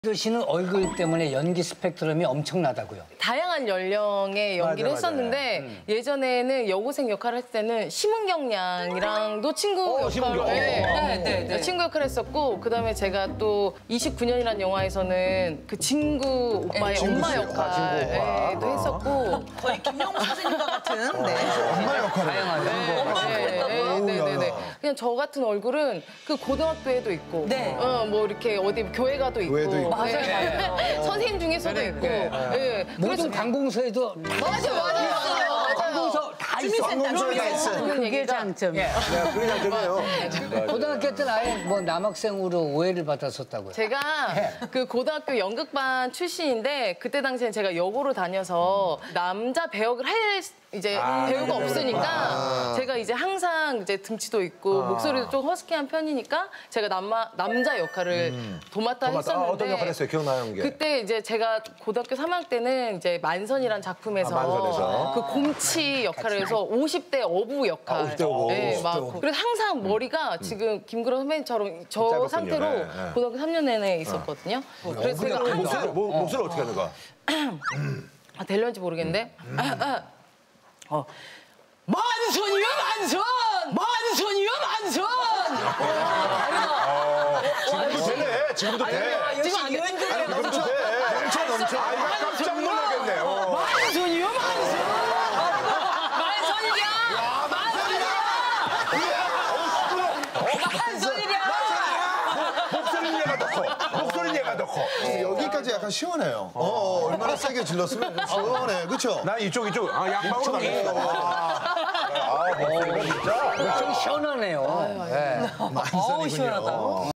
씨는 얼굴 때문에 연기 스펙트럼이 엄청나다고요. 다양한 연령의 연기를 했었는데 예전에는 여고생 역할을 했을 때는 심은경 양이랑도 친구 역할을 친구 역할을 했었고 그다음에 제가 또 29년이라는 영화에서는 그 친구 오빠의 엄마 역할도 했었고 거의 김영우 선생님과 같은 엄마 역할을 네네네. 그냥 저 같은 얼굴은 그 고등학교에도 있고 뭐 이렇게 어디 교회 가도 있고 맞아요. 선생님 중에서도 있고 모든 관공서에도 맞아요. 관공서 다 있어. 관공서에 다 있어. 그게 장점이에요. 그게 장점이에요. 고등학교 때는 아예 뭐 남학생으로 오해를 받았었다고요. 제가 그 고등학교 연극반 출신인데 그때 당시엔 제가 여고를 다녀서 남자 배역을 할 이제 배우가 없으니까 제가 이제 항상 이제 등치도 있고 목소리도 좀 허스키한 편이니까 제가 남자 역할을 도맡아 했었는데 어떤 역할 했어요? 기억나는 게? 그때 이제 제가 고등학교 3학년 때는 이제 만선이라는 작품에서 만선에서. 그 곰치 역할을 해서 50대 어부 역할. 50대 어부. 네, 막 그래서 항상 머리가 지금 김그런 선배님처럼 저 짧았군요. 상태로 네. 고등학교 3년 내내 있었거든요. 그래서 제가 항상 목소리 어떻게 하는 거야? 될런지 모르겠는데 만선이요 만선! 만선이요 만선! 지금도 되네. 지금도 돼. 지금 안 되는데 넘쳐. 넘쳐. 깜짝 놀라겠네요. 만선이요 만선! 만선이야! 목소리는 얘가 더 커. 목소리는 얘가 더 커. 여기까지 약간 시원해요. 얼마나 세게 질렀으면 시원해. 그쵸? 난 이쪽. 양방으로 가겠어. 목소리가 진짜. 좀 시원하네요. 만선이군요. 시원하다.